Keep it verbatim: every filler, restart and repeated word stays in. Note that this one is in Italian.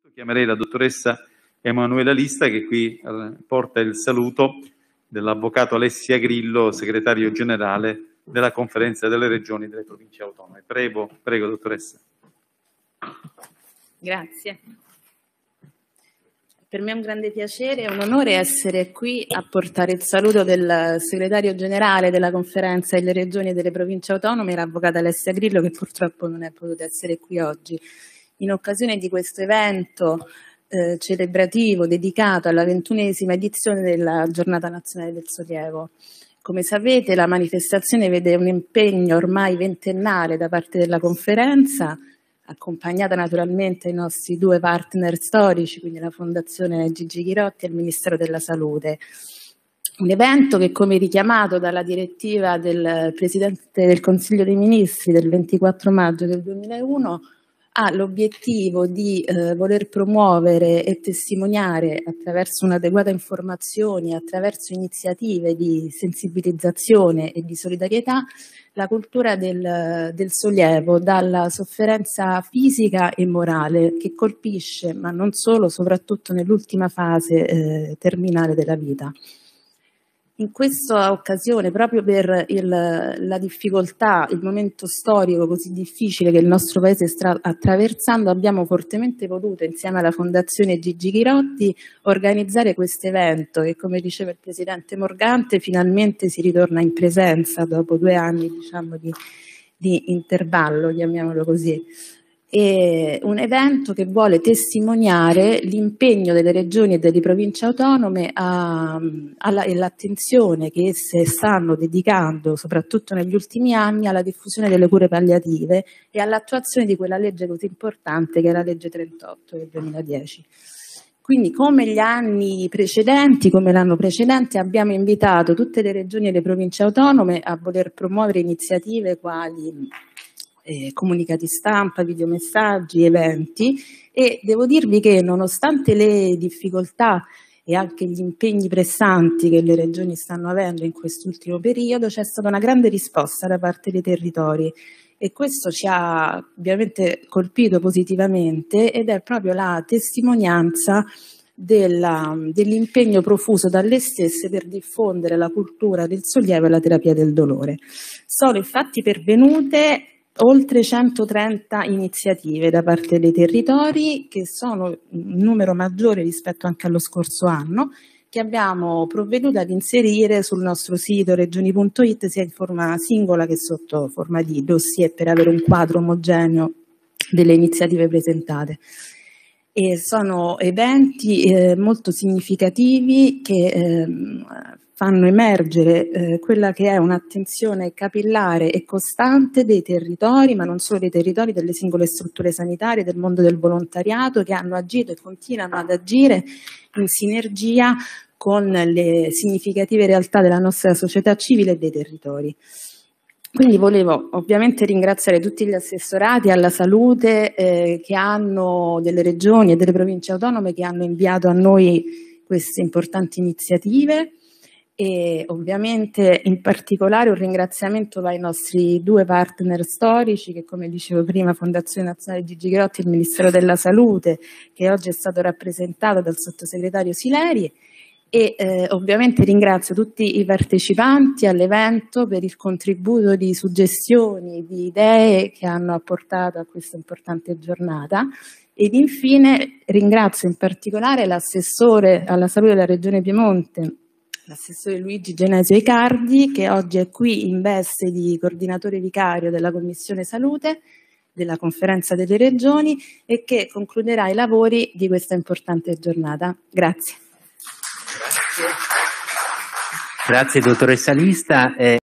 Chiamerei la dottoressa Emanuela Lista, che qui eh, porta il saluto dell'avvocato Alessia Grillo, segretario generale della Conferenza delle Regioni e delle Province Autonome. Prego, prego dottoressa. Grazie. Per me è un grande piacere e un onore essere qui a portare il saluto del segretario generale della Conferenza delle Regioni e delle Province Autonome, l'avvocato Alessia Grillo, che purtroppo non è potuta essere qui oggi. In occasione di questo evento eh, celebrativo dedicato alla ventunesima edizione della Giornata Nazionale del Sollievo. Come sapete, la manifestazione vede un impegno ormai ventennale da parte della conferenza, accompagnata naturalmente ai nostri due partner storici, quindi la Fondazione Gigi Ghirotti e il Ministero della Salute. Un evento che, come richiamato dalla direttiva del Presidente del Consiglio dei Ministri del ventiquattro maggio del duemilauno, ha l'obiettivo di eh, voler promuovere e testimoniare attraverso un'adeguata informazione, attraverso iniziative di sensibilizzazione e di solidarietà, la cultura del, del sollievo dalla sofferenza fisica e morale che colpisce, ma non solo, soprattutto nell'ultima fase eh, terminale della vita. In questa occasione, proprio per il, la difficoltà, il momento storico così difficile che il nostro Paese sta attraversando, abbiamo fortemente voluto, insieme alla Fondazione Gigi Ghirotti, organizzare questo evento che, come diceva il Presidente Morgante, finalmente si ritorna in presenza dopo due anni, diciamo, di, di intervallo, chiamiamolo così. È un evento che vuole testimoniare l'impegno delle regioni e delle province autonome e l'attenzione che esse stanno dedicando, soprattutto negli ultimi anni, alla diffusione delle cure palliative e all'attuazione di quella legge così importante che è la legge trentotto del duemiladieci. Quindi, come gli anni precedenti, come l'anno precedente, abbiamo invitato tutte le regioni e le province autonome a voler promuovere iniziative quali Eh, comunicati stampa, videomessaggi, eventi, e devo dirvi che nonostante le difficoltà e anche gli impegni pressanti che le regioni stanno avendo in quest'ultimo periodo, c'è stata una grande risposta da parte dei territori e questo ci ha ovviamente colpito positivamente ed è proprio la testimonianza dell'impegno profuso dalle stesse per diffondere la cultura del sollievo e la terapia del dolore. Sono infatti pervenute oltre centotrenta iniziative da parte dei territori, che sono un numero maggiore rispetto anche allo scorso anno, che abbiamo provveduto ad inserire sul nostro sito regioni punto it sia in forma singola che sotto forma di dossier per avere un quadro omogeneo delle iniziative presentate. E sono eventi eh, molto significativi che eh, fanno emergere eh, quella che è un'attenzione capillare e costante dei territori, ma non solo dei territori, delle singole strutture sanitarie, del mondo del volontariato, che hanno agito e continuano ad agire in sinergia con le significative realtà della nostra società civile e dei territori. Quindi volevo ovviamente ringraziare tutti gli assessorati alla salute eh, che hanno, delle regioni e delle province autonome, che hanno inviato a noi queste importanti iniziative, e ovviamente in particolare un ringraziamento va ai nostri due partner storici che, come dicevo prima, Fondazione Nazionale Gigi Ghirotti e il Ministero della Salute, che oggi è stato rappresentato dal sottosegretario Sileri. E eh, ovviamente ringrazio tutti i partecipanti all'evento per il contributo di suggestioni, di idee che hanno apportato a questa importante giornata. Ed infine ringrazio in particolare l'assessore alla salute della Regione Piemonte, l'assessore Luigi Genesio Icardi, che oggi è qui in veste di coordinatore vicario della Commissione Salute della Conferenza delle Regioni e che concluderà i lavori di questa importante giornata. Grazie. Grazie dottoressa Lista. Eh...